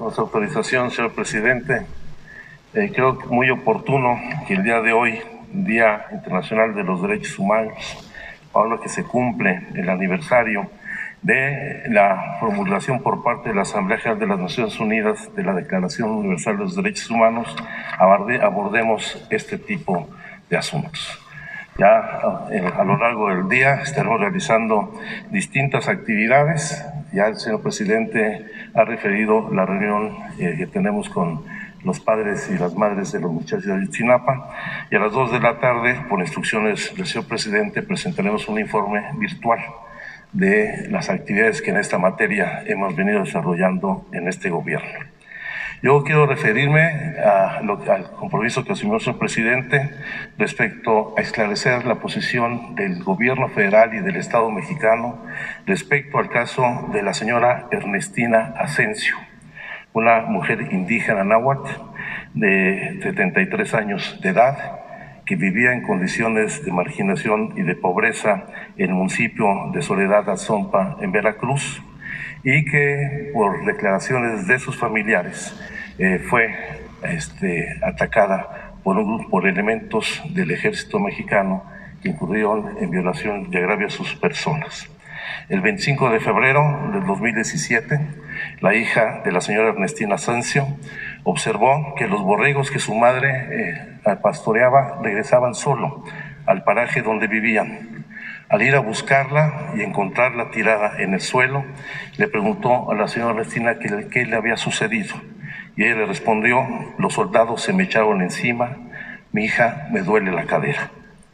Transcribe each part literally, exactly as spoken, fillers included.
Con su autorización, señor presidente, eh, creo que muy oportuno que el día de hoy, Día Internacional de los Derechos Humanos, ahora que se cumple el aniversario de la promulgación por parte de la Asamblea General de las Naciones Unidas de la Declaración Universal de los Derechos Humanos, abordemos este tipo de asuntos. Ya eh, a lo largo del día estaremos realizando distintas actividades. Ya el señor presidente ha referido la reunión eh, que tenemos con los padres y las madres de los muchachos de Ayotzinapa, y a las dos de la tarde, por instrucciones del señor presidente, presentaremos un informe virtual de las actividades que en esta materia hemos venido desarrollando en este gobierno. Yo quiero referirme a lo, al compromiso que asumió el señor presidente respecto a esclarecer la posición del gobierno federal y del Estado mexicano respecto al caso de la señora Ernestina Asensio, una mujer indígena náhuatl de setenta y tres años de edad, que vivía en condiciones de marginación y de pobreza en el municipio de Soledad Azompa, en Veracruz, y que por declaraciones de sus familiares eh, fue este, atacada por, un, por elementos del ejército mexicano que incurrieron en violación y agravio a sus personas. El veinticinco de febrero del dos mil diecisiete, la hija de la señora Ernestina Asensio observó que los borregos que su madre eh, pastoreaba regresaban solo al paraje donde vivían. Al ir a buscarla y encontrarla tirada en el suelo, le preguntó a la señora Ernestina qué, qué le había sucedido. Y ella le respondió: los soldados se me echaron encima, mi hija me duele la cadera.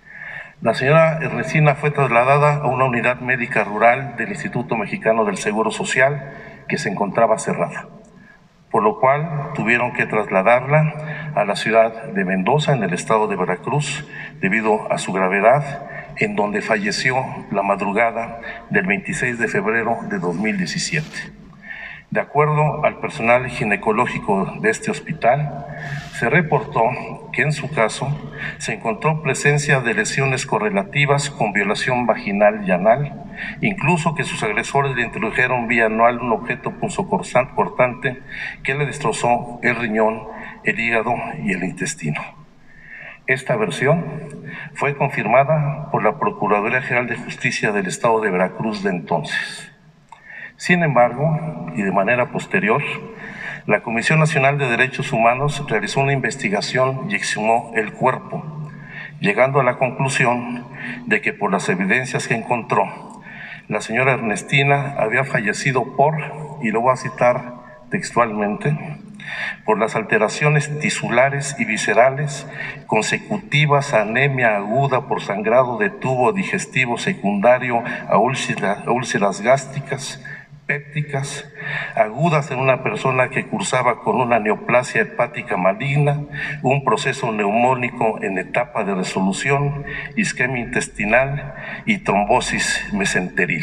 La señora Ernestina fue trasladada a una unidad médica rural del Instituto Mexicano del Seguro Social, que se encontraba cerrada, por lo cual tuvieron que trasladarla a la ciudad de Mendoza, en el estado de Veracruz, debido a su gravedad, en donde falleció la madrugada del veintiséis de febrero de dos mil diecisiete. De acuerdo al personal ginecológico de este hospital, se reportó que en su caso se encontró presencia de lesiones correlativas con violación vaginal y anal, incluso que sus agresores le introdujeron vía anal un objeto punzocortante que le destrozó el riñón, el hígado y el intestino. Esta versión fue confirmada por la Procuraduría General de Justicia del Estado de Veracruz de entonces. Sin embargo, y de manera posterior, la Comisión Nacional de Derechos Humanos realizó una investigación y exhumó el cuerpo, llegando a la conclusión de que por las evidencias que encontró, la señora Ernestina había fallecido por, y lo voy a citar textualmente, por las alteraciones tisulares y viscerales consecutivas a anemia aguda por sangrado de tubo digestivo secundario a úlceras, a úlceras gástricas, pépticas, agudas en una persona que cursaba con una neoplasia hepática maligna, un proceso neumónico en etapa de resolución, isquemia intestinal y trombosis mesenteril.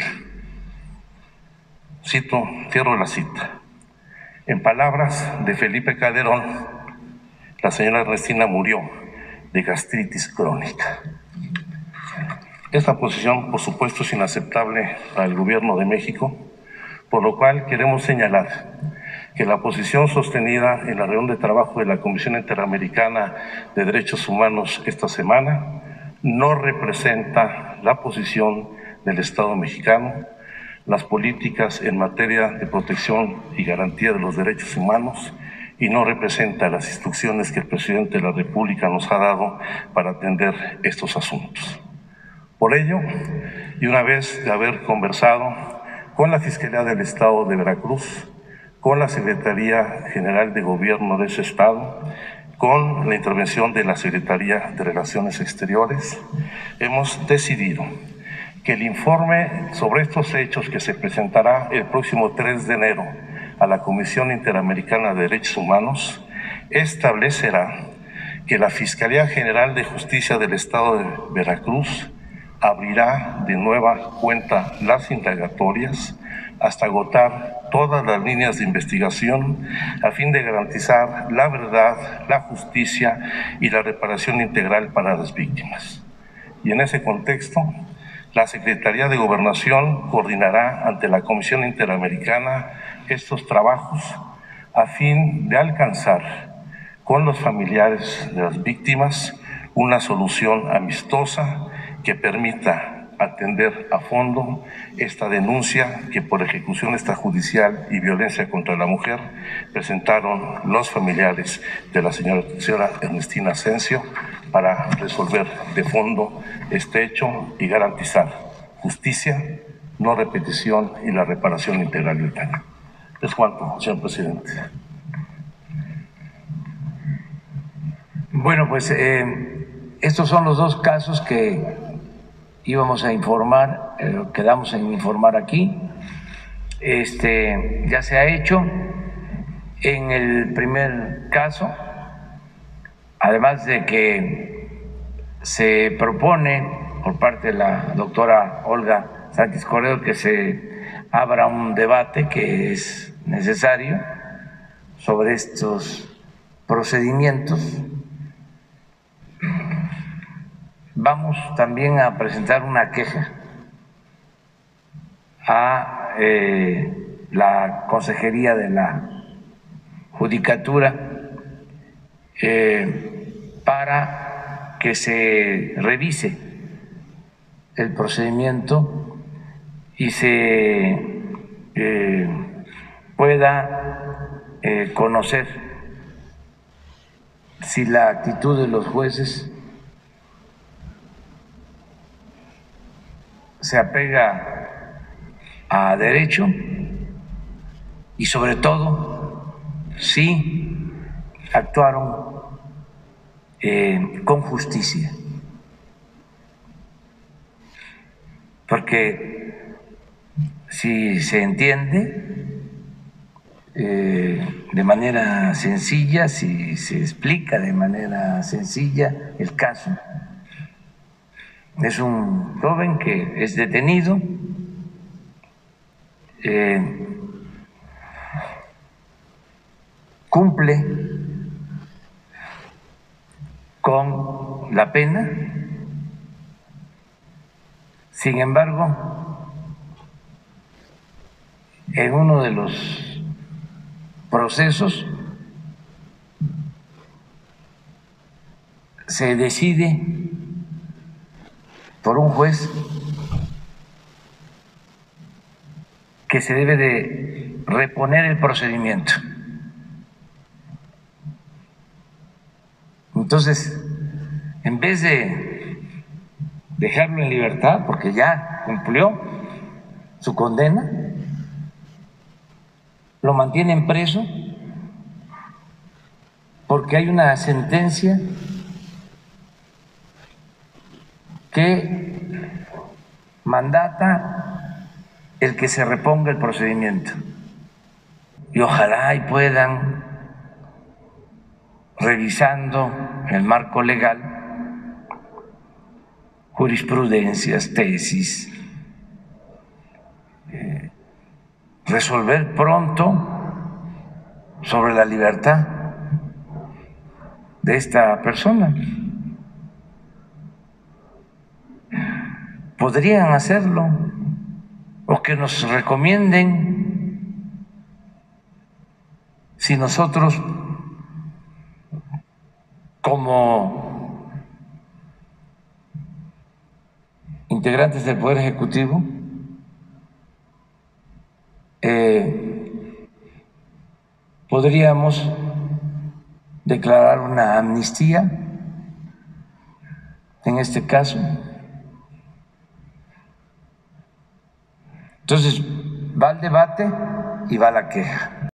Cito, cierro la cita. En palabras de Felipe Calderón, la señora Ernestina murió de gastritis crónica. Esta posición, por supuesto, es inaceptable al gobierno de México, por lo cual queremos señalar que la posición sostenida en la reunión de trabajo de la Comisión Interamericana de Derechos Humanos esta semana no representa la posición del Estado mexicano, las políticas en materia de protección y garantía de los derechos humanos, y no representa las instrucciones que el presidente de la República nos ha dado para atender estos asuntos. Por ello, y una vez de haber conversado con la Fiscalía del Estado de Veracruz, con la Secretaría General de Gobierno de ese estado, con la intervención de la Secretaría de Relaciones Exteriores, hemos decidido que el informe sobre estos hechos, que se presentará el próximo tres de enero a la Comisión Interamericana de Derechos Humanos, establecerá que la Fiscalía General de Justicia del Estado de Veracruz abrirá de nueva cuenta las indagatorias hasta agotar todas las líneas de investigación a fin de garantizar la verdad, la justicia y la reparación integral para las víctimas. Y en ese contexto, la Secretaría de Gobernación coordinará ante la Comisión Interamericana estos trabajos a fin de alcanzar con los familiares de las víctimas una solución amistosa que permita atender a fondo esta denuncia que por ejecución extrajudicial y violencia contra la mujer presentaron los familiares de la señora, señora Ernestina Asensio para resolver de fondo este hecho y garantizar justicia, no repetición y la reparación integral del daño. Es cuanto, señor presidente. Bueno, pues eh, estos son los dos casos que íbamos a informar, eh, quedamos en informar aquí. Este, ya se ha hecho. En el primer caso, además de que se propone por parte de la doctora Olga Sánchez Cordero que se abra un debate que es necesario sobre estos procedimientos, vamos también a presentar una queja a eh, la Consejería de la Judicatura eh, para que se revise el procedimiento y se eh, pueda eh, conocer si la actitud de los jueces se apega a derecho y sobre todo si actuaron eh, con justicia, porque si se entiende eh, de manera sencilla, si se explica de manera sencilla el caso. Es un joven que es detenido, eh, cumple con la pena, sin embargo, en uno de los procesos se decide por un juez que se debe de reponer el procedimiento. Entonces, en vez de dejarlo en libertad, porque ya cumplió su condena, lo mantienen preso porque hay una sentencia que mandata el que se reponga el procedimiento. Y ojalá y puedan, revisando el marco legal, jurisprudencias, tesis, eh, resolver pronto sobre la libertad de esta persona. Podrían hacerlo o que nos recomienden si nosotros como integrantes del Poder Ejecutivo eh, podríamos declarar una amnistía en este caso. Entonces va el debate y va la queja.